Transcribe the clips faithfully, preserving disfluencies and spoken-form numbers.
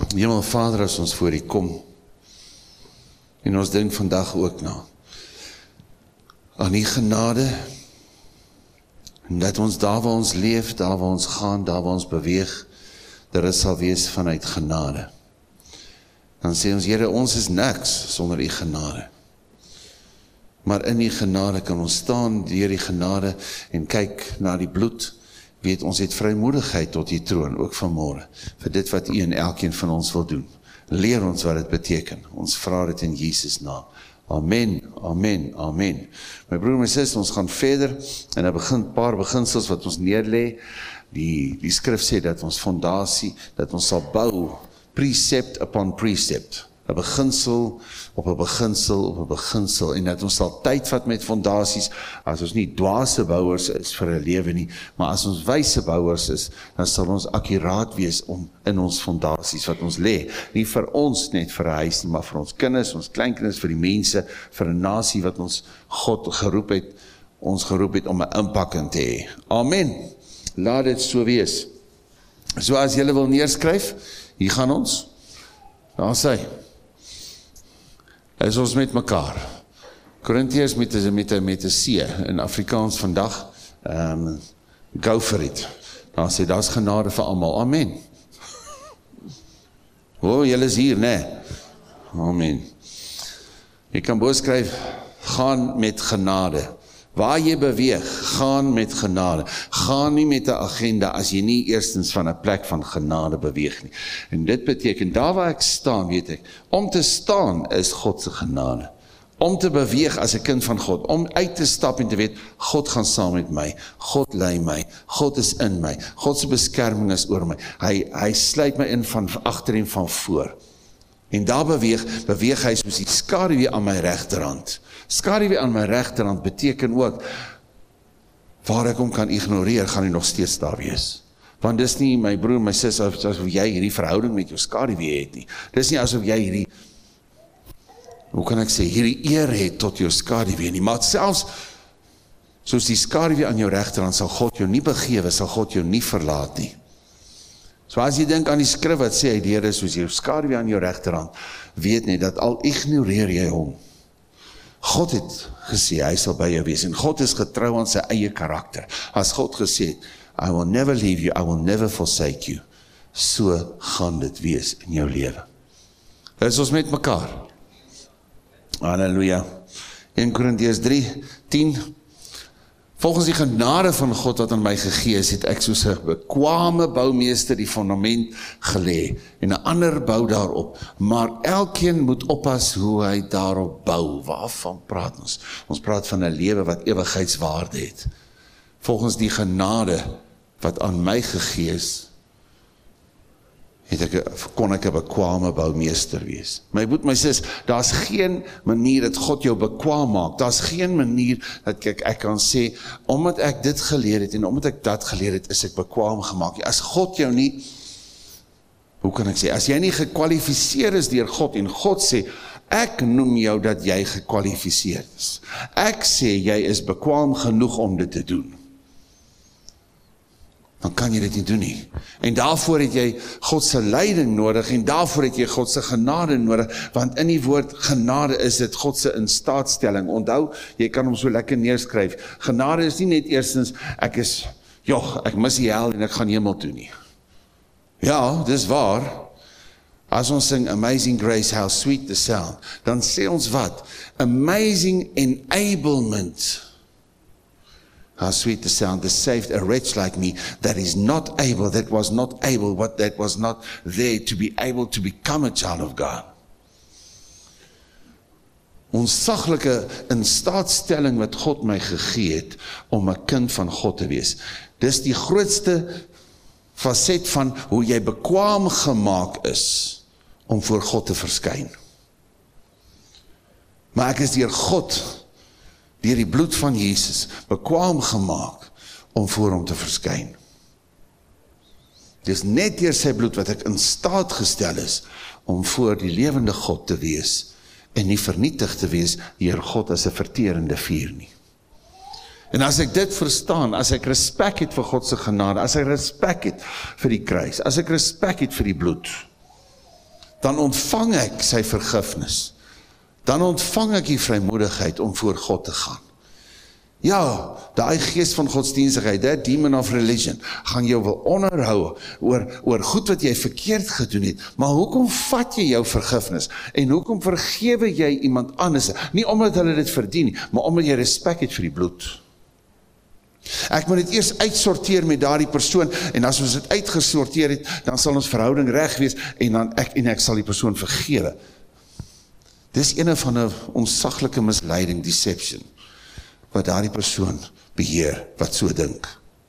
Hemel Vader, as ons voor U kom, en ons dink vandag ook na, aan U genade, en dat ons daar waar ons leef, daar waar ons gaan, daar waar ons beweeg, dat dit sal wees vanuit genade. Dan sê ons, Here, ons is niks sonder U genade. Maar in U genade kan ons staan deur U genade en kyk na die bloed, weet ons het vrymoedigheid tot U troon, ook vanmôre, vir dit wat U en elkeen van ons wil doen. Leer ons wat dit beteken. Ons vra dit in Jesus naam. Amen, amen, amen. My broer en my sis, ons gaan verder, en er begin paar beginsels wat ons neerlê. Die, die skrif sê dat ons fondasie, dat ons sal bou, precept upon precept. 'n beginsel op 'n beginsel op 'n beginsel, en dat ons sal tyd vat met fondasies, as ons nie dwaase bouers is vir 'n lewe nie, maar as ons wyse bouers is, dan sal ons akkuraat wees om in ons fondasies wat ons lê, nie vir ons net vir 'n huis nie, maar vir ons kinders, ons kleinkinders, vir die mense, vir 'n nasie wat ons God geroep het, ons geroep het om 'n impak in te hê. Amen. Laat dit so wees. So as julle wil neerskryf, hier gaan ons. Daar sê is ons met mekaar. Korintiërs met 'n met 'n met 'n C in Afrikaans vandag. Um, go for it. Dan sê daar's genade vir almal. Amen. O, julle is hier, né? Amen. Jy kan bo skryf, gaan met genade. Waar jy beweeg, gaan met genade. Gaan nie met 'n agenda as jy nie eerstens van 'n plek van genade beweeg nie. En dit beteken, daar waar ek staan, weet ek, om te staan is God se genade. Om te beweeg as 'n kind van God, om uit te stap en te weet, God gaan saam met my, God lei my, God is in my, God se beskerming is oor my. Hy, hy sluit my in van agter en van voor. En daar beweeg, beweeg hy soos die skaduwee aan my regterhand. Skaduwee aan my regterhand beteken ook, waar ek hom kan ignoreer, gaan hy nog steeds daar wees. Want dis nie my broer, my sis, asof jy hierdie verhouding met jou skaduwee het nie. Dis nie asof jy hierdie, hoe kan ek sê, hierdie eer het tot jou skaduwee nie. Maar selfs, soos die skaduwee aan jou regterhand, sal God jou nie begewe, sal God jou nie verlaat nie. So as jy dink aan die skrif wat sê, hy die Here soos jou skaduwee aan jou regterhand, weet net dat al ignoreer jy hom, God het gesê, hy sal by jou wees, en God is getrou aan sy eie karakter. As God gesê het, I will never leave you, I will never forsake you, so gaan dit wees in jou lewe. Is ons met mekaar? Halleluja. Eerste Korintiërs drie, tien, volgens die genade van God wat aan my gegee is, het ek soos 'n bekwame boumeester die fundament gelê, en 'n ander bou daarop, maar elkeen moet oppas hoe hy daarop bou. Waarvan praat ons? Ons praat van 'n lewe wat ewigheidswaarde het. Volgens die genade wat aan my gegee is, het ek, kon ek 'n bekwame boumeester wees. My broer, my sis, daar's geen manier dat God jou bekwaam maak. Daar's geen manier dat ek, ek kan sê, omdat ek dit geleer het en omdat ek dat geleer het, is ek bekwaam gemaak. As God jou nie, hoe kan ek sê, as jy nie gekwalifiseer is deur God en God sê, ek noem jou dat jy gekwalifiseer is. Ek sê jy is bekwaam genoeg om dit te doen. Dan kan jy dit nie doen nie. En daarvoor het jy God se leiding nodig, en daarvoor het jy God se genade nodig, want in die woord genade is dit God se instaatstelling. Onthou, jy kan hom so lekker neerskryf. Genade is nie net eerstens, ek is, joh, ek mis die hel en ek gaan hemel toe nie. Ja, dis waar. As ons sing Amazing Grace, how sweet the sound, dan sê ons wat? Amazing enablement. How sweet the sound, that saved a wretch like me, that is not able, that was not able, what that was not there to be able to become a child of God. Ontsaglike instaatstelling wat God my gegee het, om 'n kind van God te wees. Dis die grootste faset van hoe jy bekwaam gemaak is, om voor God te verskyn. Maar ek is deur God, deur die bloed van Jesus, bekwaam gemaak, om voor hom te verskyn. Dis net deur sy bloed wat ek in staat gestel is, om voor die lewende God te wees, en nie vernietig te wees, deur God as 'n verterende vuur nie. En as ek dit verstaan, as ek respek het vir God se genade, as ek respek het vir die kruis, as ek respek het vir die bloed, dan ontvang ek sy vergifnis. Dan ontvang ek die vrymoedigheid om voor God te gaan. Ja, daai gees van godsdienstigheid, that demon of religion, gaan jou wil onderhou oor, oor goed wat jy verkeerd gedoen het, maar hoekom vat jy jou vergifnis, en hoekom vergewe jy iemand anders, nie omdat hulle dit verdien nie, maar omdat jy respek het vir die bloed. Ek moet dit eers uitsorteer met daardie persoon, en as ons dit uitgesorteer het, dan sal ons verhouding reg wees, en dan ek en ek sal die persoon vergewe. Dis ene van 'n onsaglike misleiding, deception, wat daardie persoon beheer, wat so dink.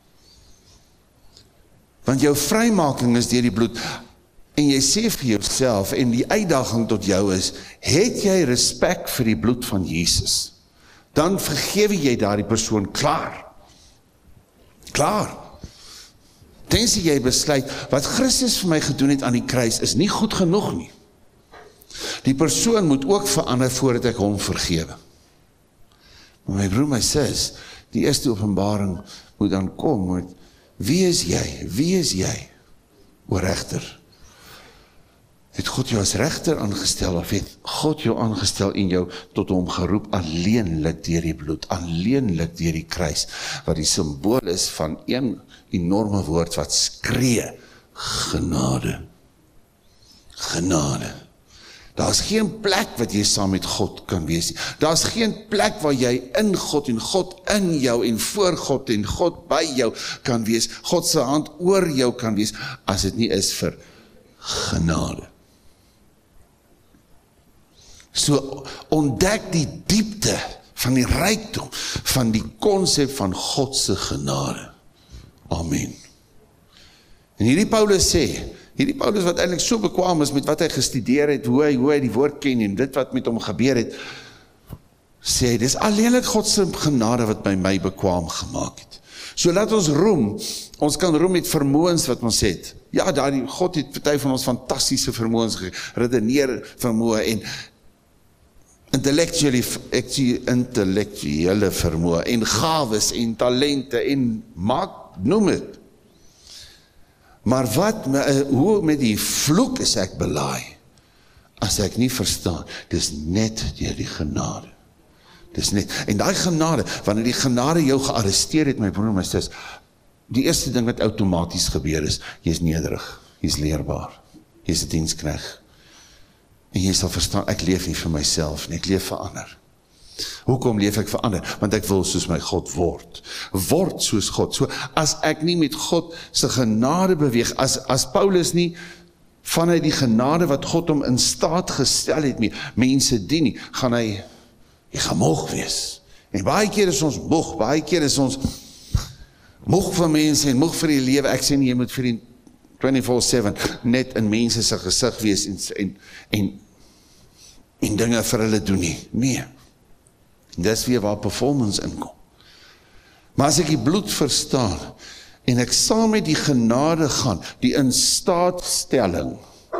Want jou vrymaking is deur die bloed, en jy sê vir jouself, en die uitdaging tot jou is, het jy respek vir die bloed van Jesus, dan vergewe jy daardie persoon klaar. Klaar. Tensy jy besluit, wat Christus vir my gedoen het aan die kruis, is nie goed genoeg nie. Die persoon moet ook verander voordat ek hom vergewe. Maar my broer, my sis, die eerste openbaring moet dan kom met, wie is jy? Wie is jy? O regter. Het God jou as regter aangestel, of het God jou aangestel en jou tot hom geroep, alleenlik deur die bloed, alleenlik deur die kruis, wat die symbool is van een enorme woord wat skree, genade. Genade. Daar is geen plek wat jy saam met God kan wees. Daar is geen plek waar jy in God en God in jou en voor God en God by jou kan wees, God se hand oor jou kan wees, as dit nie is vir genade. So ontdek die diepte van die rykdom van die konsep van God se genade. Amen. En hierdie Paulus sê, hierdie Paulus wat eintlik so bekwaam is met wat hy gestudeer het, hoe hy, hoe hy die woord ken en dit wat met hom gebeur het, sê, dis alleenlik God se genade wat by my bekwaam gemaak het. So laat ons roem, ons kan roem met vermoëns wat ons het. Ja, daardie God het party van ons fantastiese vermoëns gegee, redeneer vermoë en intellectually, intellektuele vermoë en gawes en talente en maak, noem het. Maar wat, hoe met die vloek is ek belaai, as ek nie verstaan, dis net deur die genade. Dis net, en die genade, wanneer die genade jou gearresteer het, my broer en my sis, die eerste ding wat outomaties gebeur is, jy is nederig, jy is leerbaar, jy is 'n diensknegt, en jy sal verstaan, ek leef nie vir myself nie, ek leef vir ander. Hoekom leef ek vir ander? Want ek wil soos my God word. Word soos God. So as ek nie met God se genade beweeg, as, as Paulus nie vanuit die genade wat God hom in staat gestel het, mee, mense dien nie, gaan hy, hy gaan moeg wees. En baie keer is ons moeg, baie keer is ons moeg vir mense en moeg vir die lewe. Ek sê nie, jy moet vir die twenty-four seven net in mense se gesig wees en, en, en, en dinge vir hulle doen nie. Nee. Dis weer waar performance inkom. Maar as ek die bloed verstaan, en ek saam met die genade gaan, die instaatstelling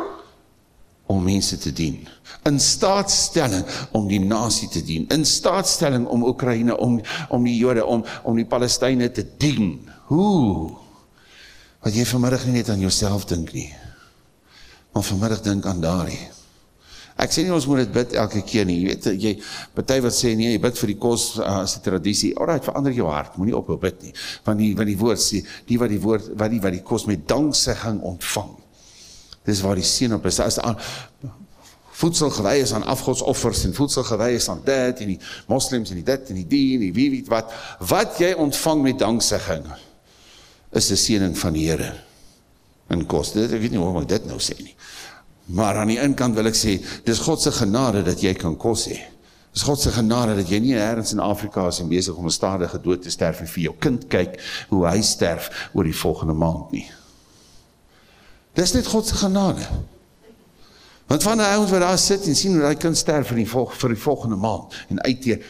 om mense te dien, in staatstelling om die nasie te dien, in staatstelling om Oekraïne, om, om die Jode, om, om die Palestynë te dien. Hoe? Wat jy vanmiddag nie net aan jouself dink nie, maar vanmiddag dink aan daardie. Ek sê nie ons moet dit bid elke keer nie, jy weet, jy, party wat sê nie, jy bid vir die kos uh, as 'n tradisie, alright, verander jou hart, moet nie ophou bid nie, want die, want die woord sê, die wat die woord, wat die, wat die kos met danksegging ontvang, dis waar die seën op is, as aan, voedsel gewy is aan afgodsoffers, en voedsel gewy is aan dit, en die moslims, en die dit, en die die, en die wie weet wat, wat jy ontvang met danksegging, is die seëning van die Here, in kos, dit, ek weet nie hoe ek dit nou sê nie, maar aan die inkant wil ek sê, dis God se genade dat jy kan kos hê. Dis God se genade dat jy nie ergens in Afrika is en besig om 'n stadige dood te sterf en vir jou kind kyk hoe hy sterf oor die volgende maand nie. Dis net God se genade. Want van die ouens wat daar sit en sien hoe hy kind sterf vir die, volg, vir die volgende maand en uitteer,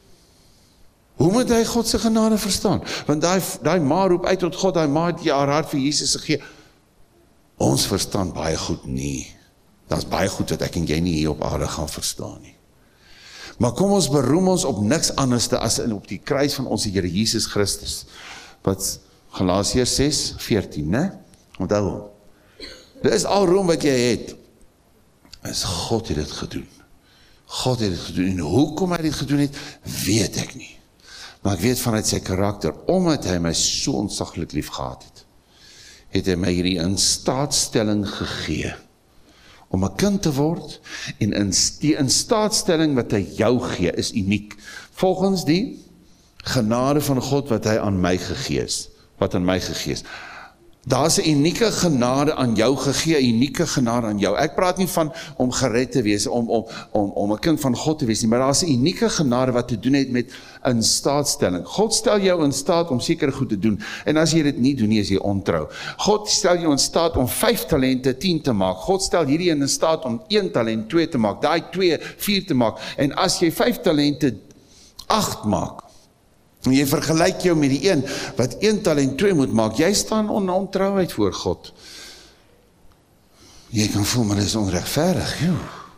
hoe moet hy God se genade verstaan? Want daai daai ma roep uit tot God, daai ma het haar hart vir Jesus gegee. Ons verstaan baie goed nie. Dat is baie goed wat ek en jy nie hier op aarde gaan verstaan nie. Maar kom ons beroem ons op niks anders as in op die kruis van ons Here Jesus Christus. Wat Galasiërs six veertien, né? Onthou hom. Dit is al roem wat jy het. is God het dit gedoen. God het dit gedoen, en hoekom hy dit gedoen het, weet ek nie. Maar ek weet vanuit sy karakter, omdat hy my so ontzaglik lief gehad het, het hy my hierdie instaatstelling gegee, om 'n kind te word, en in die instaatstelling wat hy jou gee, is uniek, volgens die genade van God wat hy aan my gegee is, wat aan my gegee is. Daar is 'n unieke genade aan jou gegee, 'n unieke genade aan jou. Ek praat nie van om gered te wees, om om om om 'n kind van God te wees nie, maar daar is 'n unieke genade wat te doen het met in staatstelling. God stel jou in staat om sekere goed te doen, en as jy dit nie doen nie, is jy ontrou. God stel jou in staat om vyf talente tien te maak. God stel hierdie in staat om een talent twee te maak, daai twee vier te maak, en as jy vyf talente agt maak, en jy vergelyk jou met die een wat een talent twee moet maak, jy staan on ontrouheid voor God. Jy kan voel, maar dit is onregverdig. Joh.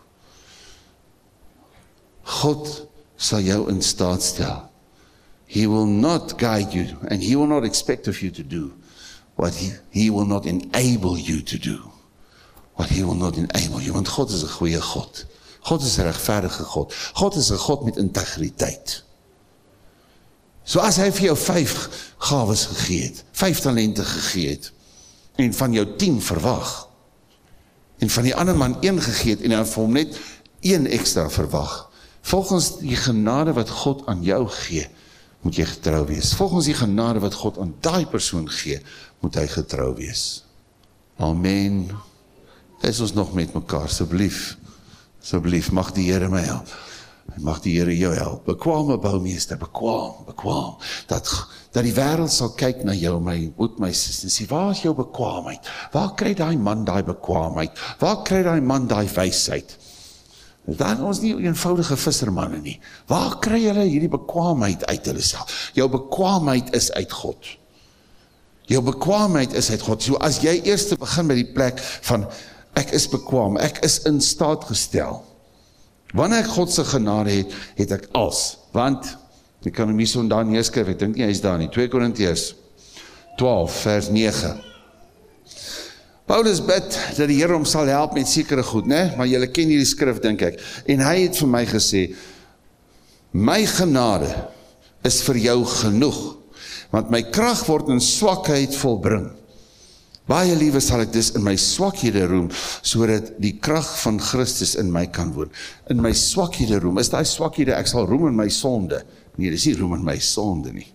God sal jou in staat stel. He will not guide you, and he will not expect of you to do what he, he will not enable you to do. What he will not enable you, want God is 'n goeie God. God is 'n regverdige God. God is 'n God met integriteit. So as hy vir jou vyf gawes gegee het, vyf talente gegee het, en van jou tien verwag, en van die ander man een gegee het, en dan vir hom net een extra verwag, volgens die genade wat God aan jou gee, moet jy getrou wees. Volgens die genade wat God aan daai persoon gee, moet hy getrou wees. Amen. Is ons nog met mekaar, asseblief, asseblief, mag die Here my help. Mag die Here jou help, bekwame boumeester, bekwaam, bekwaam, dat, dat die wêreld sal kyk na jou, my broer, my suster, sê, waar is jou bekwaamheid? Waar kry daai man daai bekwaamheid? Waar kry daai man daai wysheid? Daar ons nie eenvoudige vissermanne nie. Waar kry hulle hierdie bekwaamheid uit hulle self? Jou bekwaamheid is uit God. Jou bekwaamheid is uit God. So as jy eers te begin by die plek van, ek is bekwaam, ek is in staat gestel. Wanneer ek God se genade het, het ek als, want, ek kan hom nie so daar neerskryf, ek dink nie hy is daar nie, twee Korintiërs twaalf vers nege. Paulus bid, dat die Here hom sal help met sekere goed, né? Maar julle ken hierdie skrif, dink ek, en hy het vir my gesê, my genade is vir jou genoeg, want my krag word in swakheid volbring. Baie liewe sal ek dus in my swakhede roem, sodat die krag van Christus in my kan woon. In my swakhede roem, is daai swakhede, ek sal roem in my sonde. Nee, dis nie roem in my sonde nie.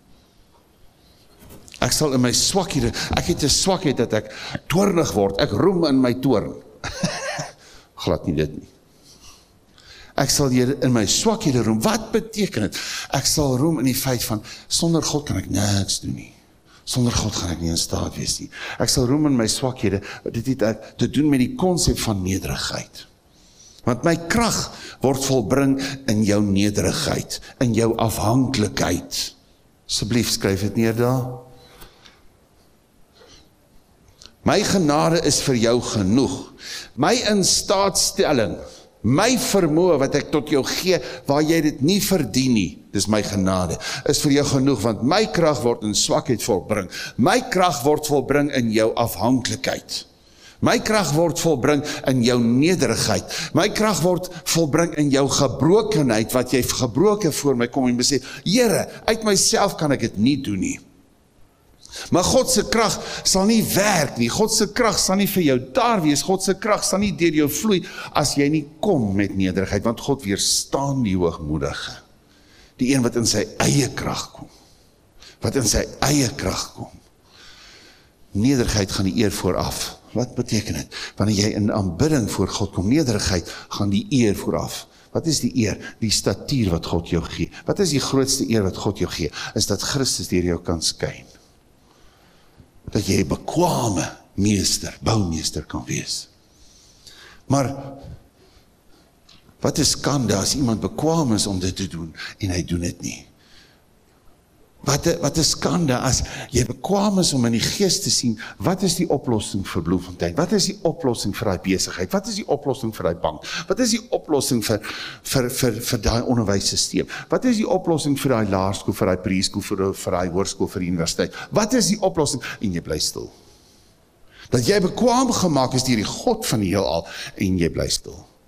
Ek sal in my swakhede, ek het 'n swakheid dat ek toornig word, ek roem in my toorn. Glad nie dit nie. Ek sal hier in my swakhede roem. Wat beteken dit? Ek sal roem in die feit van, sonder God kan ek niks doen nie. Sonder God gaan ek nie in staat wees nie. Ek sal roem in my swakhede, dit het te doen met die konsep van nederigheid. Want my krag word volbring in jou nederigheid, in jou afhanklikheid. Asseblief skryf dit neer daar. My genade is vir jou genoeg. My instaatstelling, my vermoë wat ek tot jou gee, waar jy dit nie verdien nie, dis my genade, is vir jou genoeg, want my krag word in swakheid volbring. My krag word volbring in jou afhanklikheid. My krag word volbring in jou nederigheid. My krag word volbring in jou gebrokenheid, wat jy gebroken voor my kom en sê, Here, uit myself kan ek dit nie doen nie. Maar God se krag sal nie werk nie. God se krag sal nie vir jou daar wees. God se krag sal nie deur jou vloei as jy nie kom met nederigheid, want God weerstaan die hoogmoedige. Die een wat in sy eie krag kom. Wat in sy eie krag kom. Nederigheid gaan die eer vooraf. Wat beteken dit? Wanneer jy in aanbidding voor God kom, nederigheid gaan die eer vooraf. Wat is die eer? Die statuur wat God jou gee. Wat is die grootste eer wat God jou gee? Is dat Christus deur jou kan skyn. Dat jy 'n bekwame meester, boumeester kan wees. Maar, wat is skande as iemand bekwaam is om dit te doen, en hy doen dit nie? Wat, wat is skande as jy bekwaam is om in die gees te sien, wat is die oplossing vir Bloemfontein? Wat is die oplossing vir die besigheid? Wat is die oplossing vir die bank? Wat is die oplossing vir, vir, vir, vir die onderwyssysteem? Wat is die oplossing vir die laerskool, vir die preskool, vir, vir die hoërskool, vir die universiteit? Wat is die oplossing? En jy bly stil. Dat jy bekwaam gemaak is deur die God van die heelal, en jy bly stil.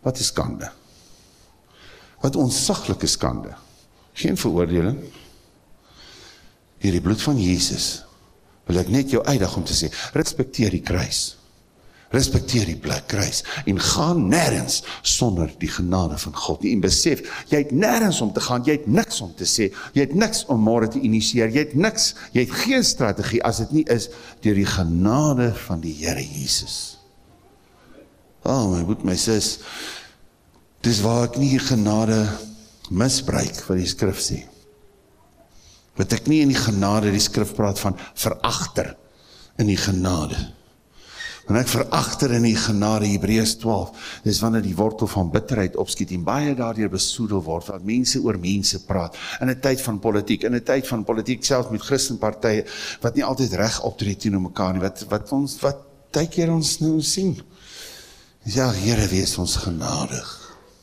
Wat is skande? Wat onsaglike skande? Geen veroordeling. Deur die bloed van Jesus wil ek net jou uitdag om te sê, respekteer die kruis. Respekteer die plek kruis en gaan nêrens sonder die genade van God nie. En besef, jy het nêrens om te gaan, jy het niks om te sê, jy het niks om môre te initieer, jy het niks, jy het geen strategie as dit nie is deur die genade van die Here Jesus. Oh my goed, my sis, dis waar ek nie genade misbruik wat die skrif sê. Wat ek nie in die genade, die skrif praat van veragter in die genade. En ek veragter in die genade, Hebreërs twaalf, dis wanneer die wortel van bitterheid opskiet en baie daardeur besoedel word, wat mense oor mense praat, in 'n tyd van politiek, in 'n tyd van politiek selfs met Christenpartye, wat nie altyd reg optree teenoor mekaar nie, wat, wat ons, wat baie keer ons nou sien. Ja, Here, wees ons genadig.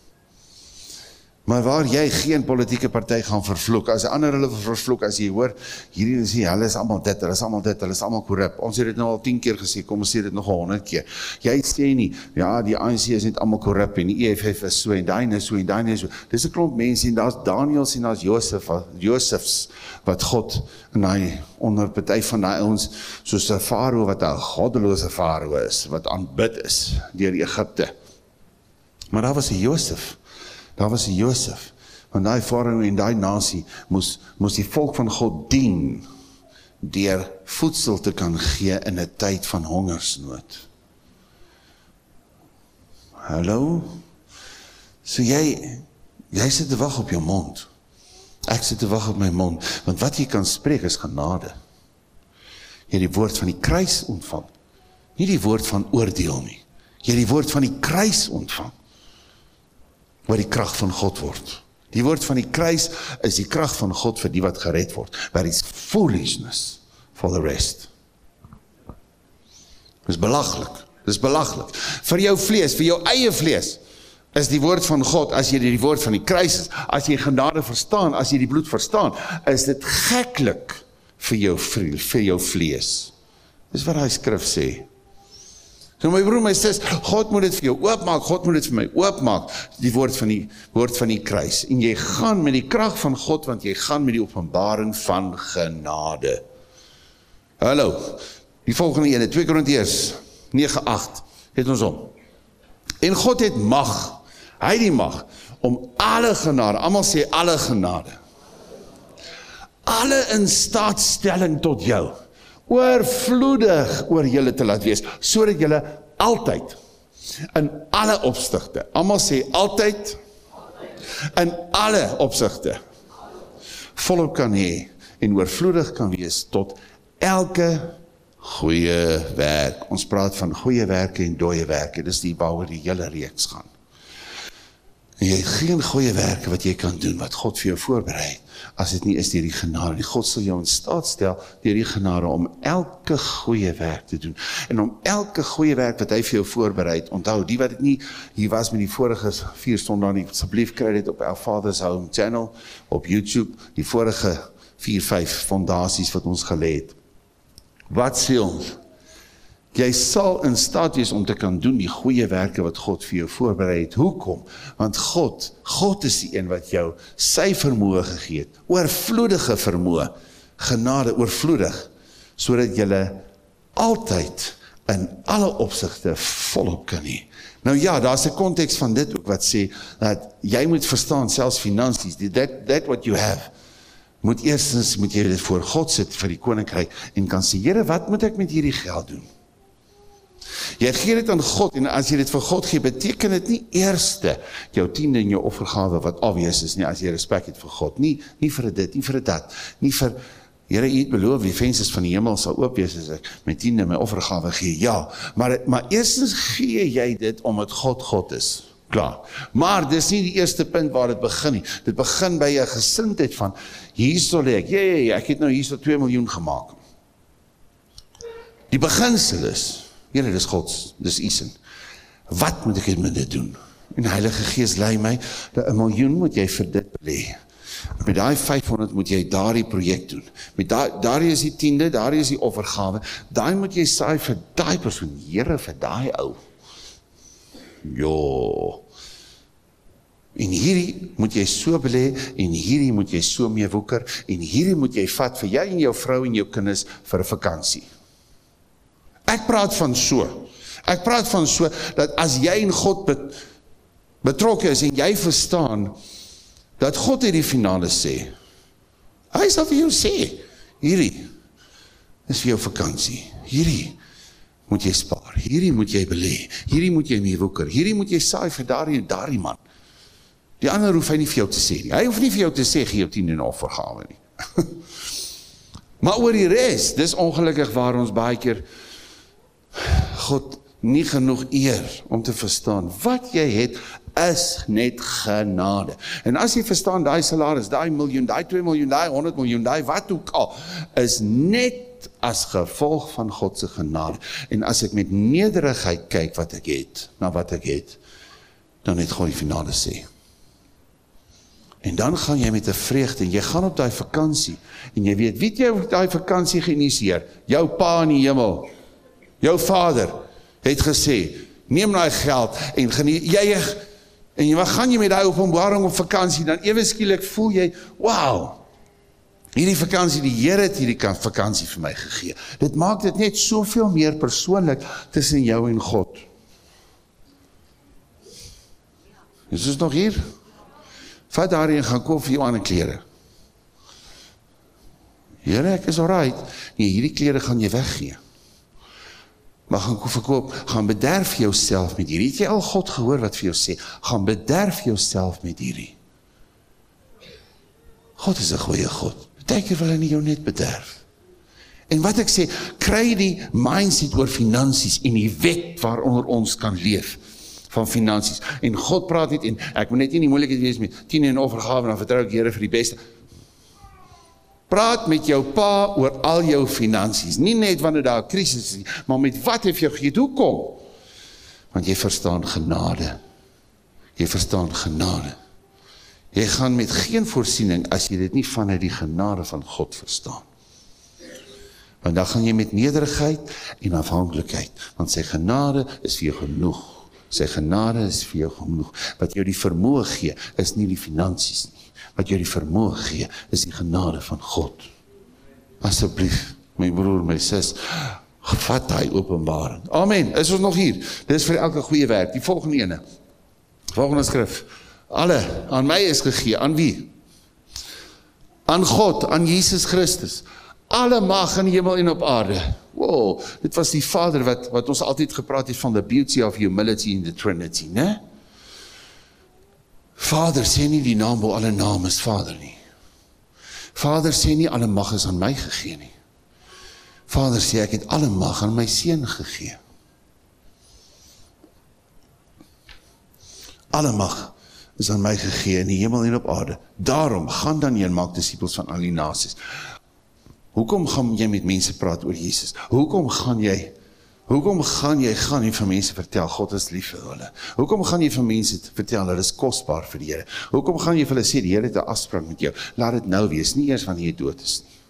Maar waar jy geen politieke party gaan vervloek, as ander hulle vervloek, as jy hoor, hierdie is nie, hulle is allemaal dit, hulle is allemaal dit, hulle is allemaal korrup. Ons het dit nou al tien keer gesê, kom ons sê dit nog al honderd keer. Jy sê nie, ja, die A N C is net allemaal korrup, en die E F F is so, en die is so, en die is so. Dis 'n klomp mense, en daar's Daniels, en daar's Josef, Josefs, wat God, en hy, onder party van die ons, soos 'n farao, wat 'n goddelose farao is, wat aanbid is, deur Egipte. Maar daar was 'n Josef, Daar was die Josef, want die farao en die nasie moes, moes die volk van God dien, deur voedsel te kan gee in 'n tyd van hongersnood. Hallo? So jy, jy sit te wag op jou mond. Ek sit te wag op my mond, want wat jy kan spreek is genade. Jy het die woord van die kruis ontvang, nie die woord van oordeel nie. Jy het die woord van die kruis ontvang, waar die krag van God word. Die woord van die kruis is die krag van God vir die wat gered word. But it's foolishness for the rest. Dis belaglik. Dis belaglik. Vir jou vlees, vir jou eie vlees, is die woord van God, as jy die woord van die kruis is, as jy genade verstaan, as jy die bloed verstaan, is dit geklik vir jou, vir jou vlees. Dis wat hy skrif sê. So my broer, my sis, God moet dit vir jou oopmaak, God moet dit vir my oopmaak, die woord van die, woord van die kruis. En jy gaan met die krag van God, want jy gaan met die openbaring van genade. Hallo, die volgende ene, twee Korintiërs nege agt, het ons om. En God het mag, hy die mag, om alle genade, almal sê alle genade, alle instaatstelling tot jou, oorvloedig oor julle te laat wees, sodat julle altyd, in alle opsigte, almal sê altyd, in alle opsigte, volop kan hê, en oorvloedig kan wees, tot elke goeie werk. Ons praat van goeie werke en dooie werke, dis die waaroor die hele reeks gaan. En jy het geen goeie werke wat jy kan doen, wat God vir jou voorberei, as dit nie is deur die genade. Die God sal jou in staat stel, deur die genade, om elke goeie werk te doen. En om elke goeie werk wat hy vir jou voorberei, onthou, die wat het nie, hier was met die vorige vier sondae nie, asseblief kry dit op Our Father's Home channel, op YouTube, die vorige vier, vyf fondasies wat ons gelê het. Wat sê ons? Jy sal in staat wees om te kan doen die goeie werke wat God vir jou voorberei het. Hoekom? Want God, God is die een wat jou sy vermoë gegee het, oorvloedige vermoë, genade oorvloedig, sodat jy altyd in alle opsigte volop kan hê. Nou ja, daar is 'n konteks van dit ook wat sê, dat jy moet verstaan, selfs finansies, that, that what you have, moet eerstens, moet jy dit voor God sit, vir die koninkryk, en kan sê, Here, wat moet ek met hierdie geld doen? Jy gee dit aan God, en as jy dit vir God gee, beteken dit nie eerste jou tiende en jou offergawe, wat obvious is nie, as jy respek het vir God, nie, nie vir dit, nie vir dat, nie vir, Here, jy het beloof, die vensters van die hemel sal oop wees, as ek my tiende, my offergawe gee, ja, maar, maar eerstens gee jy dit, omdat God God is, klaar, maar dis nie die eerste punt waar dit begin nie, dit begin by 'n gesindheid van, hier sal ek, ja, ja, ja, ek het nou hier so twee miljoen gemaak, die beginsel is, Here, dis God, dis U sin. Wat moet ek met dit doen? En die Heilige Gees lei my, dat 'n miljoen moet jy vir dit belê. Met daai vyfhonderd moet jy daardie projek doen. Met daai, daardie is die tiende, daardie is die offergawe. Daai moet jy saai vir daai persoon, Here, vir daai ou. Jo, En hierdie moet jy so belê, en hierdie moet jy so mee woeker, en hierdie moet jy vat vir jy en jou vrou en jou kinders vir 'n vakansie. Ek praat van so. Ek praat van so, dat as jy en God bet, betrokke is, en jy verstaan, dat God het die finale sê. Hy sal vir jou sê, hierdie is vir jou vakansie, hierdie moet jy spaar, hierdie moet jy belê, hierdie moet jy mee woeker, hierdie moet jy saai vir daardie en daardie man. Die ander hoef hy nie vir jou te sê nie. Hy hoef nie vir jou te sê, gee jou tien en offergawe nie. Maar oor die res, dis ongelukkig waar ons baie keer God nie genoeg eer om te verstaan, wat jy het is net genade. En as jy verstaan, daai salaris, daai miljoen, daai twee miljoen, daai honderd miljoen, daai wat ook al, is net as gevolg van God se genade. En as ek met nederigheid kyk wat ek het, na wat ek het, dan het God die finale sê. En dan gaan jy met 'n vreugde, en jy gaan op daai vakansie, en jy weet, wie het jou daai vakansie geïnisieer? Jou pa in die hemel, jou vader, het gesê, neem daai geld, en geniet, jy, en jy gaan jy met daai openbaring op vakansie, dan ewe skielik voel jy, wow, hierdie vakansie, die Here het hierdie vakansie vir my gegee. Dit maak dit net soveel meer persoonlik tussen jou en God. Is ons nog hier? Vat daarin en gaan koop vir jou ander klere. Here, ek is alright. Nee, hierdie klere gaan jy weggee. Maar gaan verkoop, gaan bederf jouself met hierdie. Het jy al God gehoor wat vir jou sê? Gaan bederf jouself met hierdie. God is 'n goeie God. Partykeer wil hy nie jou net bederf. En wat ek sê, kry die mindset oor finansies en die wet waaronder ons kan leef van finansies. En God praat net, en ek moet net nie die moeilikheid wees met tien en offergawe, dan vertrou ek Here vir die beste. Praat met jou pa oor al jou finansies, nie net wanneer daar 'n krisis is, maar met wat het jy gegee, hoekom? Want jy verstaan genade. Jy verstaan genade. Jy gaan met geen voorsiening as jy dit nie vanuit die genade van God verstaan. Want dan gaan jy met nederigheid en afhanklikheid, want sy genade is vir jou genoeg. Sy genade is vir jou genoeg. Wat jou die vermoë gee, is nie die finansies nie. Wat jou die vermoë gee, is die genade van God. Asseblief, my broer, my sis, vat daai openbaring. Amen, is ons nog hier? Dit is vir elke goeie werk. Die volgende ene, volgende skrif, alle, aan my is gegee, aan wie? Aan God, aan Jesus Christus. Alle mag in die hemel en op aarde. Wow, dit was die Vader wat, wat ons altyd gepraat het van the beauty of humility in the Trinity, ne? Vader sê nie die naam bo alle naam is Vader nie. Vader sê nie alle mag is aan my gegee nie. Vader sê ek het alle mag aan my seun gegee. Alle mag is aan my gegee in die hemel en op aarde. Daarom gaan dan en maak disippels van al die nasies. Hoekom gaan jy met mense praat oor Jesus? Hoekom gaan jy Hoekom gaan jy gaan en vir mense vertel, God is lief vir hulle? Hoekom gaan jy vir mense vertel, hulle is kosbaar vir die Here? Hoekom gaan jy vir hulle sê, die Here het 'n afspraak met jou? Laat dit nou wees, nie eers wanneer jy dood is nie.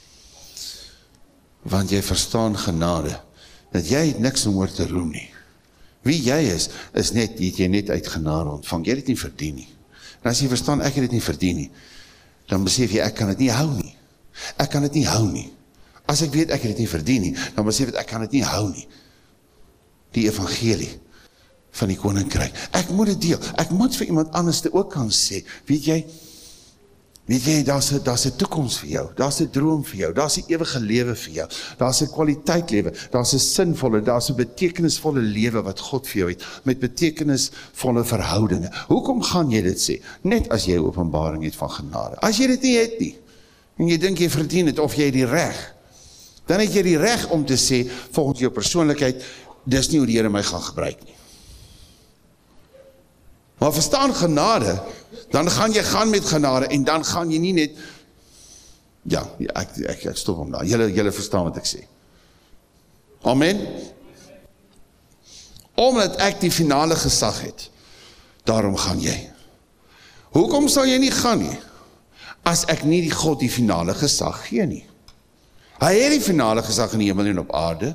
Want jy verstaan genade, dat jy het niks om oor te roem nie. Wie jy is, is net, het jy net uit genade ontvang. Jy het dit nie verdien nie. En as jy verstaan, ek het dit nie verdien nie, dan besef jy, ek kan dit nie hou nie. Ek kan dit nie hou nie. As ek weet ek het dit nie verdien nie, dan besef ek, ek kan dit nie hou nie. Die evangelie van die koninkryk. Ek moet dit deel. Ek moet vir iemand anders te ook kan sê, weet jy, weet jy, daar's 'n daar's 'n toekoms vir jou, daar's 'n droom vir jou, daar's 'n ewige lewe vir jou, daar's 'n kwaliteit lewe, daar's 'n sinvolle, daar's 'n betekenisvolle lewe wat God vir jou het, met betekenisvolle verhoudinge. Hoekom gaan jy dit sê? Net as jy openbaring het van genade. As jy dit nie het nie, en jy dink jy verdien het, of jy het die reg, dan het jy die reg om te sê, volgens jou persoonlikheid, dis nie hoe die Here my gaan gebruik nie. Maar verstaan genade, dan gaan jy gaan met genade, en dan gaan jy nie net, ja, ek, ek, ek stop hom daar, julle, julle verstaan wat ek sê. Amen. Omdat ek die finale gesag het, daarom gaan jy. Hoekom sal jy nie gaan nie? As ek nie die God die finale gesag gee nie. Hy het die finale gesag in die hemel en op aarde,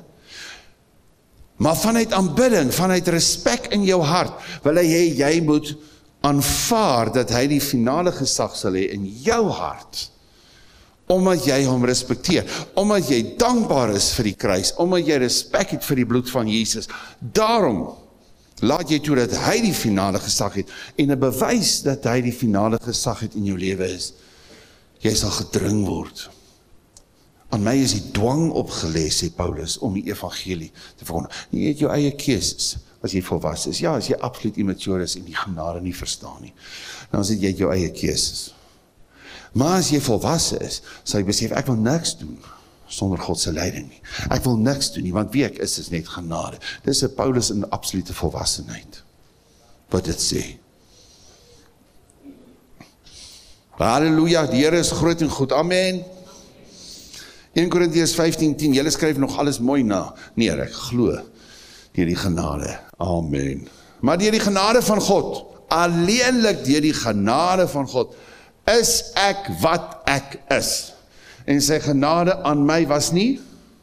maar vanuit aanbidding, vanuit respek in jou hart, wil hy hê, jy moet aanvaar dat hy die finale gesag sal hê in jou hart, omdat jy hom respekteer, omdat jy dankbaar is vir die kruis, omdat jy respek het vir die bloed van Jesus, daarom laat jy toe dat hy die finale gesag het, en 'n bewys dat hy die finale gesag het in jou lewe is, jy sal gedring word. Aan my is die dwang opgelê, sê Paulus, om die evangelie te verkondig. Jy het jou eie keuses, as jy volwasse is. Ja, as jy absoluut immature is en die genade nie verstaan nie, dan is dit jy het jou eie keuses. Maar as jy volwasse is, sal jy besef, ek wil niks doen sonder God se leiding nie. Ek wil niks doen nie, want wie ek is, is net genade. Dis 'n Paulus in absolute volwassenheid, wat dit sê. Halleluja, die Here is groot en goed, amen. Eerste Korintiërs vyftien tien, julle skryf nog alles mooi na. Nee, ek glo deur die genade, amen. Maar deur die genade van God, alleenlik deur die genade van God, is ek wat ek is. En sy genade aan my was nie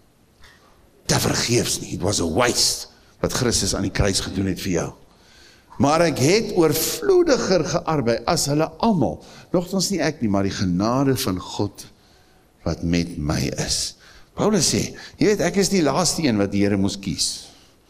te vergeefs nie. It was a waste wat Christus aan die kruis gedoen het vir jou. Maar ek het oorvloediger gearbei as hulle almal. Nogtans nie ek nie, maar die genade van God wat met my is. Paulus sê, jy weet, ek is die laaste een wat die Here moes kies.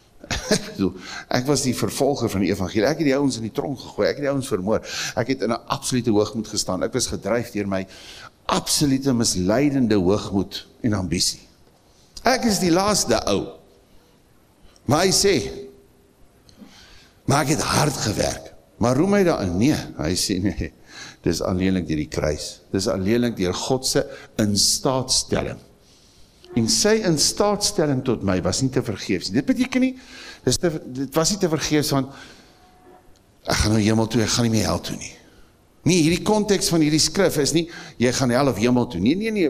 Ek was die vervolger van die evangelie, ek het die ouens in die tronk gegooi, ek het die ouens vermoor, ek het in 'n absolute hoogmoed gestaan, ek was gedryf deur my absolute misleidende hoogmoed en ambisie. Ek is die laaste ou, maar hy sê, maar ek het hard gewerk, maar roem hy daarin? Nee, hy sê nee, dis alleenlik deur die kruis, dis alleenlik deur God se instaatstelling. En sy instaatstelling tot my was nie te vergeefs nie. Dit beteken nie, dis te, dit was nie te vergeefs van, ek gaan nou hemel toe, ek gaan nie meer hel toe nie. Nee, hierdie konteks van hierdie skrif is nie, jy gaan hel of hemel toe. Nee, nee, nee.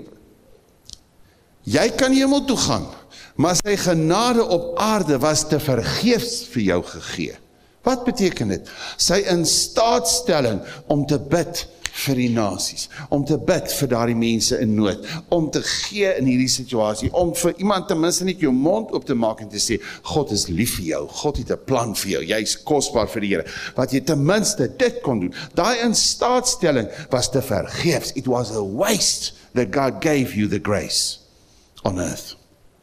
Jy kan hemel toe gaan, maar sy genade op aarde was te vergeefs vir jou gegee. Wat beteken dit? Sy instaatstelling om te bid vir die nasies, om te bid vir daardie mense in nood, om te gee in hierdie situasie, om vir iemand ten minste net jou mond op te maak en te sê, God is lief vir jou, God het 'n plan vir jou, jy is kosbaar vir die Here, wat jy ten minste dit kon doen. Daai instaatstelling was te vergeefs. It was a waste that God gave you the grace on earth.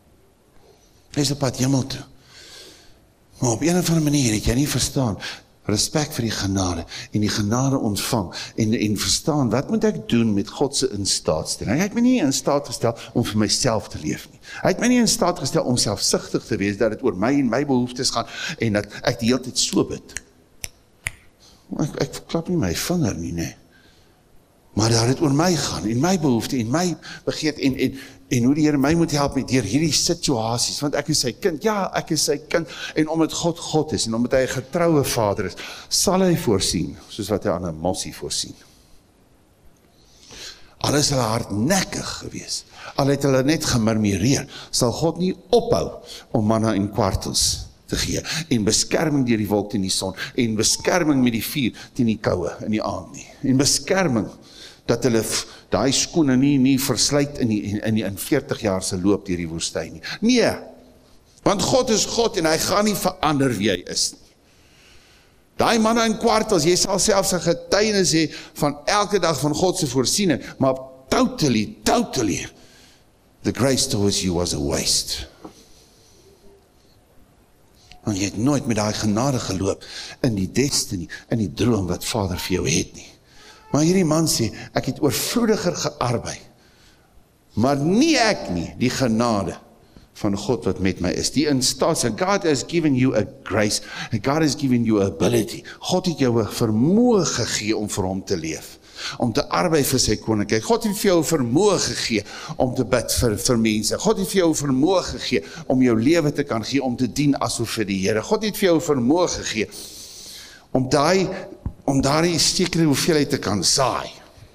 Jy is op pad hemel toe. Maar op een of ander manier het jy nie verstaan, respek vir die genade, en die genade ontvang, en, en verstaan, wat moet ek doen met God se instaatstelling? Hy het my nie in staat gestel om vir myself te leef nie. Hy het my nie in staat gestel om selfsugtig te wees, dat het oor my en my behoeftes gaan, en dat ek die hele tyd so bid. Ek, ek klap nie my vinger nie, nee. Maar dat het oor my gaan, en my behoefte, en my begeerte, en, en, en hoe die Here my moet help met deur hierdie situasies, want ek is sy kind, ja, ek is sy kind, en omdat God God is, en omdat hy 'n getroue vader is, sal hy voorsien, soos wat hy aan 'n mossie voorsien. Al is hulle hardnekkig gewees, al het hulle net gemurmureer, sal God nie ophou om manna en kwartels te gee, en beskerming deur die wolk teen die son, en beskerming met die vuur teen die koue in die aand nie, en beskerming dat hulle daai skoene nie, nie versluit in die, in die in veertig jaar se loop deur die woestyn nie. Nee, want God is God en hy gaan nie verander wie hy is nie. Daai manna en kwartels, jy sal selfs 'n getuienis hê van elke dag van God se voorsiening, maar totally, totally, the grace towards you was a waste. Want jy het nooit met daai genade geloop in die destiny, in die droom wat Vader vir jou het nie. Maar hierdie man sê, ek het oorvloediger gearbei, maar nie ek nie, die genade van God wat met my is. Die instaat, God has given you a grace, and God has given you a ability. God het jou 'n vermoë gegee om vir hom te leef, om te arbei vir sy koninkryk. God het vir jou 'n vermoë gegee om te bid vir, vir mense. God het vir jou 'n vermoë gegee om jou lewe te kan gee, om te dien asof vir die Here. God het vir jou 'n vermoë gegee om daai om daardie sekere hoeveelheid te kan saai.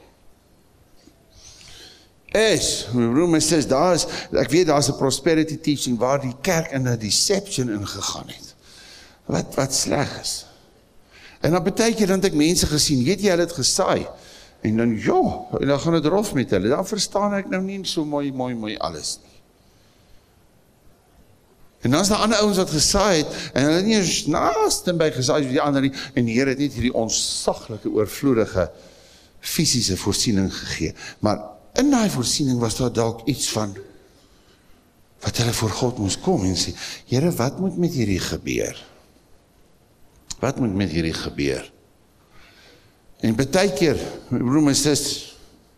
Is, Rome sê, daar is, ek weet daar is 'n prosperity teaching waar die kerk in 'n deception ingegaan het. Wat, wat sleg is. En dan baie keer dan het ek mense gesien, weet jy, hulle het gesaai, en dan, ja, en dan gaan het rof met hulle, dan verstaan ek nou nie so mooi, mooi, mooi alles nie. En dan is daar ander ouens wat gesaai het, en hulle het nie eens naaste by gesaai soos die ander nie, en die Here het net hierdie onsaglike, oorvloedige, fisiese voorsiening gegee. Maar in daai voorsiening was daar dalk iets van, wat hulle voor God moes kom en sê, Here, wat moet met hierdie gebeur? Wat moet met hierdie gebeur? En baie keer, my broer, my sis,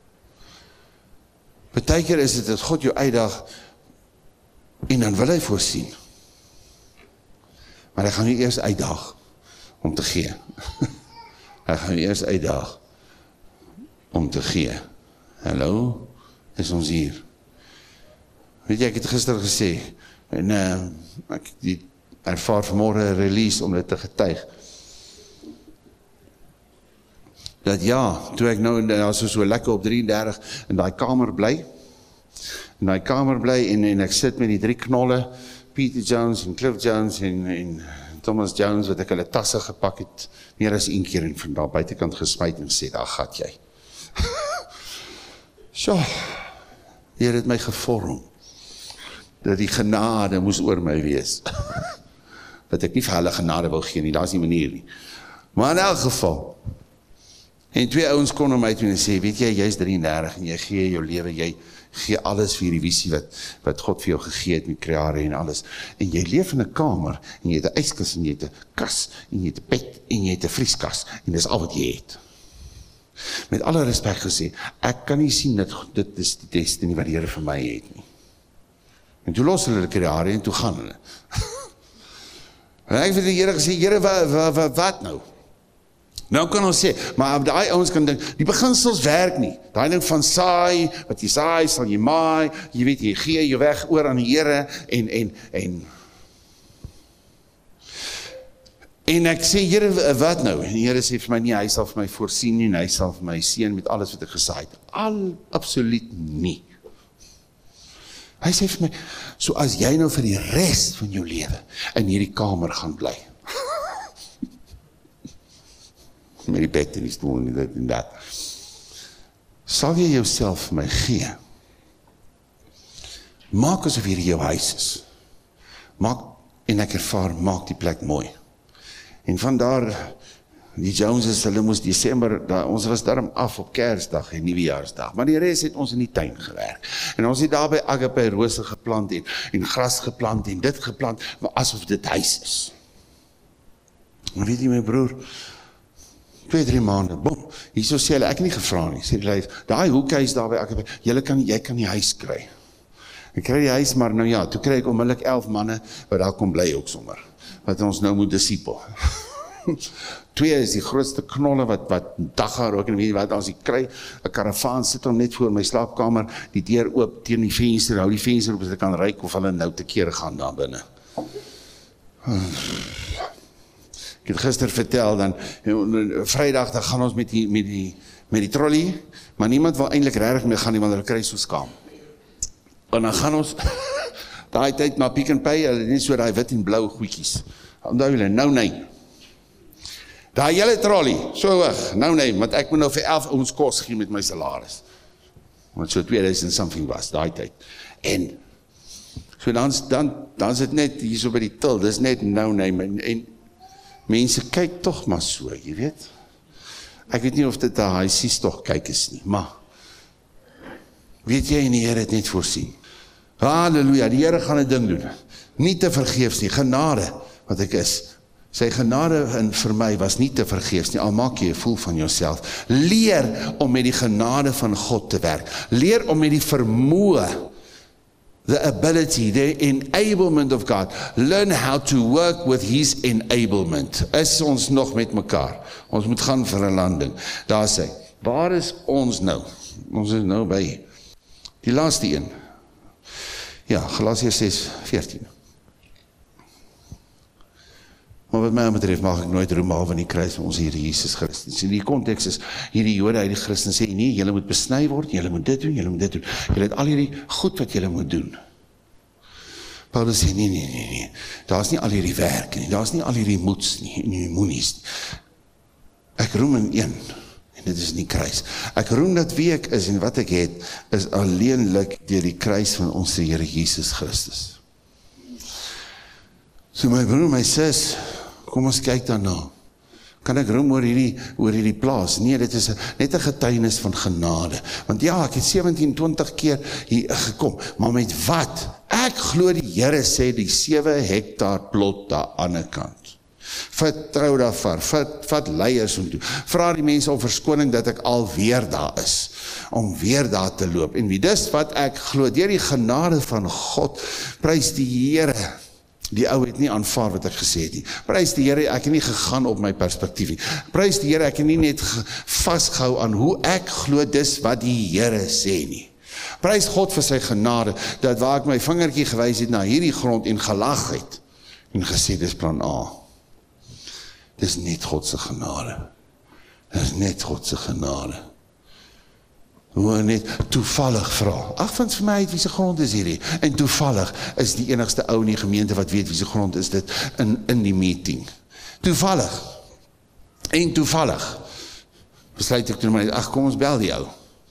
baie keer is dit dat God jou uitdag, en dan wil hy voorsien. Maar hy gaan jou eers uitdaag om te gee. Hy gaan jou eers uitdaag om te gee. Hallo, is ons hier. Weet jy, ek het gister gesê, en uh, ek die ervaar vanmorgen een release om dit te getuig, dat ja, toe ek nou ja, so, so lekker op drieëndertig in die kamer bly, in die kamer bly, en, en ek sit met die drie knolle, Peter Jones en Cliff Jones en, en Thomas Jones, wat ek hulle tasse gepak het, meer as een keer en van daar buitenkant gespuit en sê, daar gaat jy. So, die Here het my gevorm, dat die genade moes oor my wees. Dat ek nie vir hulle genade wil gee nie, daar is nie manier nie. Maar in elk geval, en twee ouens kon om my toe en sê, weet jy, jy is drieëndertig en jy gee jou lewe, jy gee alles vir die visie wat, wat God vir jou gegee het met kreare en alles. En jy leef in 'n kamer, en jy het 'n yskas, en jy het 'n kas, en jy het 'n bed, en jy het 'n vrieskas, en dis al wat jy het. Met alle respek gesê, ek kan nie sien dat dit is die destiny wat die Here vir my het nie. En toe los hulle die kreare en toe gaan hulle. En ek het die Here gesê, Here, wat, wat, wat nou? Nou kan ons sê, maar die ouens kan dink, die beginsels werk nie. Daai ding van saai, wat jy saai, sal jy maai, jy weet, jy gee jou weg oor aan die Here, en, en, en, en ek sê, Here, wat nou? En die Here sê vir my, nie, hy sal vir my voorsien nie, en hy sal vir my seën met alles wat ek gesaai het. Al, absoluut nie. Hy sê vir my, so as jy nou vir die rest van jou lewe in hierdie kamer gaan bly, met die bed en die stoel en dit en dat, sal jy jouself vir my gee? Maak asof hier jou huis is. Maak, en ek ervaar, maak die plek mooi. En vandaar, die Joneses, hulle moes Desember, da, ons was daarom af op Kersdag en Nuwejaarsdag, maar die rest het ons in die tuin gewerk. En ons het daarby agape rose geplant en, en gras geplant en dit geplant, maar asof dit huis is. Maar weet jy my broer, twee, drie maande, boem, hierso sê hulle, ek nie gevra nie, sê die lyf, daai hoekhuis daarby, ek, jylle kan, jy kan die huis kry. Ek kry die huis, maar nou ja, toe kry ek onmiddellik elf manne, wat daar kom bly ook sommer, wat ons nou moet disipel. Twee is die grootste knolle, wat, wat daggaar ook, en weet jy wat, as ek kry, een karavaan sit hom net voor my slaapkamer, die deur oop, teen die venster, hou die venster op, as ek kan ryk, of hulle nou te keer gaan daar binne. Ek het gister vertel, dan, vrydag, dan gaan ons met die, met die, met die trolley, maar niemand wil eintlik regtig mee gaan nie, want hulle kry so skaam. En dan gaan ons, daai tyd na Pick n Pay, hulle net so daai wit en blou goedjies. Onthou julle, nou nee. Daai hele trolley, so hoog, nou nee, want ek moet nou vir elf ons kos gee met my salaris. Want so twee duisend something was, daai tyd. En, so dan, dan, dan is het net hier so by die til, dis net nou nee, en, en mense kyk toch maar so, jy weet. Ek weet nie of dit een huisies toch kyk is nie, maar weet jy, en die Here het net voorsien. Halleluja, die Here gaan 'n ding doen. Nie te vergeefs nie, genade wat ek is. Sy genade in vir my was nie te vergeefs nie, al maak jy 'n voel van jouself. Leer om met die genade van God te werk. Leer om met die vermoë, the ability, the enablement of God. Learn how to work with his enablement. Is ons nog met mekaar? Ons moet gaan vir 'n landing. Daar sê, waar is ons nou? Ons is nou by die laaste een. Ja, Galasiërs ses veertien. Maar wat my betref, mag ek nooit roem behalwe in die kruis van ons Here Jesus Christus. In die konteks is hierdie Jode uit die Christen sê, nee, julle moet besny word, julle moet dit doen, julle moet dit doen. Julle het al hierdie goed wat julle moet doen. Paulus sê, nee, nee, nee, nee. Daar is nie al hierdie werk nie, daar is nie al hierdie moeds nie, en die moenies. Ek roem in een, en dit is in die kruis. Ek roem dat wie ek is en wat ek het, is alleenlik deur die kruis van ons Here Jesus Christus. So my broer, my sis, kom ons kyk daarna. Kan ek roem oor hierdie, oor hierdie plaas? Nee, dit is a, net 'n getuienis van genade. Want ja, ek het sewentien, twintig keer hier gekom, maar met wat? Ek glo die Here sê die sewe hektaar plot daar aan die kant. Vertrou daarvan, vat, vat leiers om toe. Vra die mense om verskoning dat ek alweer daar is, om weer daar te loop. En wie dis wat ek glo, deur die genade van God, prys die Here. Die ou het nie aanvaar wat ek gesê het nie. Prys die Here, ek het nie gegaan op my perspektief nie. Prys die Here, ek het nie net vasgehou aan hoe ek glo dis wat die Here sê nie. Prys God vir sy genade, dat waar ek my vingertjie gewys het na hierdie grond en gelag het, en gesê, dis plan A. Dis net God se genade. Dis net God se genade. Hoe net toevallig vra. Ag, van vir my uit wie se grond is hierdie? En toevallig is die enigste ou in die gemeente wat weet wie se grond is dit in, in die meeting. Toevallig. En toevallig. Besluit ek toe maar, ag, kom ons bel die ou.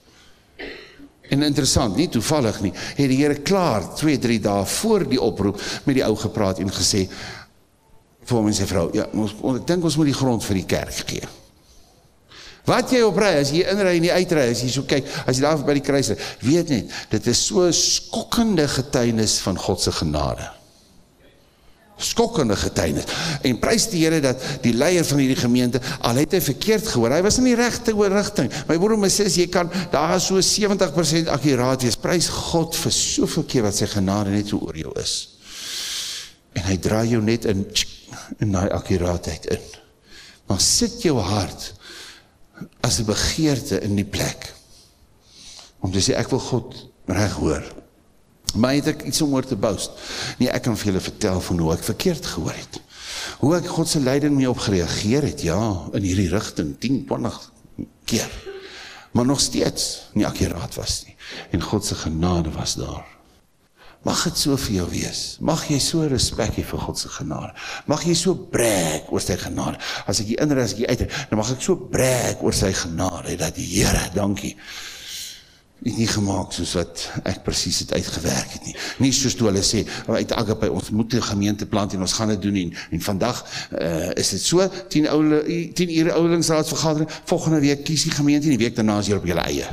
En interessant, nie toevallig nie, het die Here klaar, twee, drie dae voor die oproep, met die ou gepraat en gesê, vir hom en sy vrou, ja, ons, ek dink ons moet die grond vir die kerk gee. Wat jy opry, as jy inry en jy uitry, as jy so kyk, as jy daar by die kruis is, weet net, dit is so skokkende getuienis van God se genade. Skokkende getuienis. En prys die Here dat die leier van hierdie gemeente, al het hy verkeerd gehoor, hy was in die regte rigting. My broer en my sis, jy kan daar so sewentig persent akkuraat wees. Prys God vir soveel keer wat sy genade net so oor jou is. En hy draai jou net in, in die akkuraatheid in. Maar sit jou hart as 'n begeerte in die plek, om te sê, ek wil God reg hoor. Maar het ek iets om oor te boast? Nee, ek kan vir julle vertel van hoe ek verkeerd gehoor het. Hoe ek God se leiding mee op gereageer het, ja, in hierdie rigting, tien, twintig keer. Maar nog steeds nie akkuraat was nie. En God se genade was daar. Mag het so vir jou wees. Mag jy so respek hê vir God se genade. Mag jy so brag oor sy genade. As ek hier inry, as ek hier uit, dan mag ek so brag oor sy genade, dat die Here, dankie, het nie gemaak soos wat ek presies het uitgewerk het nie. Nie soos toe hulle sê, uit Agape, ons moet die gemeente plant en ons gaan dit doen en, en vandag uh, is dit so, tien, oule, tien ure ouderlingsraadsvergadering, volgende week kies die gemeente en die week daarna is jy op julle eie.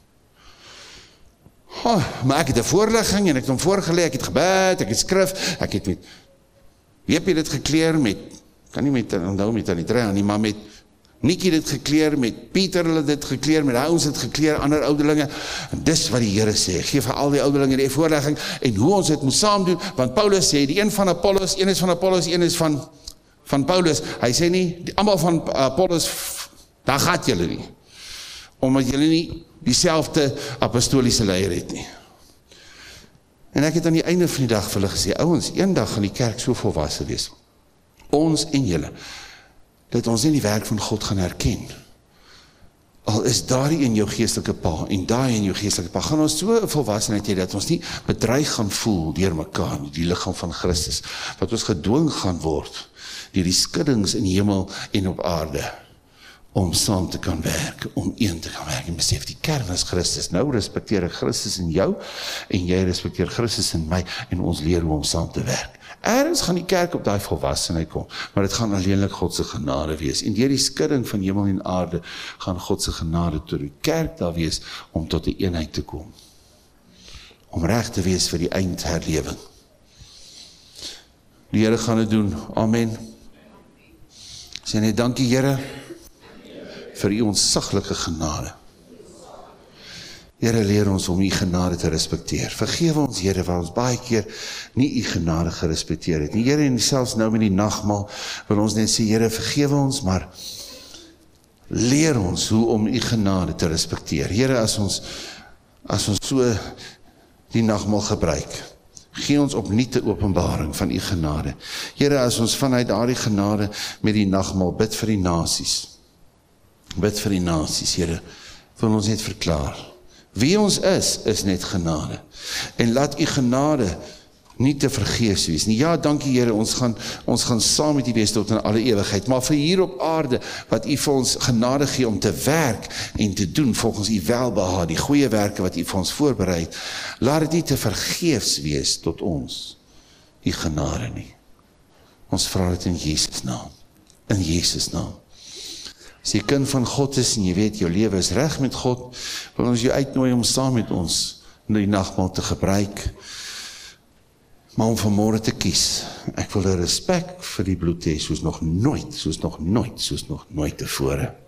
Oh, maar ek het 'n voorligging en ek het hom voorgelê, ek het gebed, ek het skrif, ek het met, wie heb jy dit gekleer met, kan nie met, onthou met aan die trein nie, maar met Nikkie dit gekleer, met Pieter hulle dit gekleer, met hy ons dit gekleer, ander ouderlinge, en dis wat die Here sê, geef vir al die ouderlinge die voorlegging, en hoe ons dit moet saam doen, want Paulus sê, die een van Apollos, een is van Apollos, een is van, van Paulus, hy sê nie, die, allemaal van Apollos, daar gaat julle nie, omdat julle nie dieselfde apostoliese leier het nie. En ek het aan die einde van die dag vir hulle gesê, ouens, een dag gaan die kerk so volwasse wees, ons en julle, dat ons nie die werk van God gaan herken. Al is daar in jou geestelike pa, en daar in jou geestelike pa, gaan ons so volwassenheid hê, dat ons nie bedreig gaan voel deur mekaar, die liggaam van Christus, wat ons gedwing gaan word, deur die skuddings in die hemel en op aarde, om saam te kan werk, om een te kan werk, en besef, die kern is Christus, nou respekteer ek Christus in jou, en jy respekteer Christus in my, en ons leer hoe om saam te werk. Ergens gaan die kerk op die volwassenheid kom, maar dit gaan alleenlik God se genade wees, en deur die skudding van hemel en aarde, gaan God se genade tot die kerk daar wees, om tot die eenheid te kom, om reg te wees vir die eindherlewing. Die Here gaan dit doen, amen. Sê net, dankie Here, vir u ontsaglike genade. Here, leer ons om u genade te respekteer. Vergewe ons, Here, waar ons baie keer nie u genade gerespekteer het nie. Here, en selfs nou met die nagmaal, wil ons net sê, Here, vergewe ons, maar leer ons hoe om u genade te respekteer. Here, as ons, as ons so die nagmaal gebruik, gee ons opnuut 'n openbaring van u genade. Here, as ons vanuit daardie genade met die nagmaal bid vir die nasies, bid vir die nasies, Here, wil ons net verklaar. Wie ons is, is net genade. En laat u genade nie te vergeefs wees nie. Ja, dankie Here, ons gaan, ons gaan saam met u wees tot in alle ewigheid, maar vir hier op aarde, wat u vir ons genade gee om te werk en te doen, volgens u welbehae, die goeie werke wat u vir ons voorbereid, laat dit nie te vergeefs wees tot ons, u genade nie. Ons vra dit in Jesus naam. In Jesus naam. As jy kind van God is en jy weet jou lewe is reg met God, wil ons jou uitnooi om saam met ons in die nagmaal te gebruik, maar om vanmôre te kies. Ek wil 'n respek vir die bloed hê soos nog nooit, soos nog nooit, soos nog nooit tevore.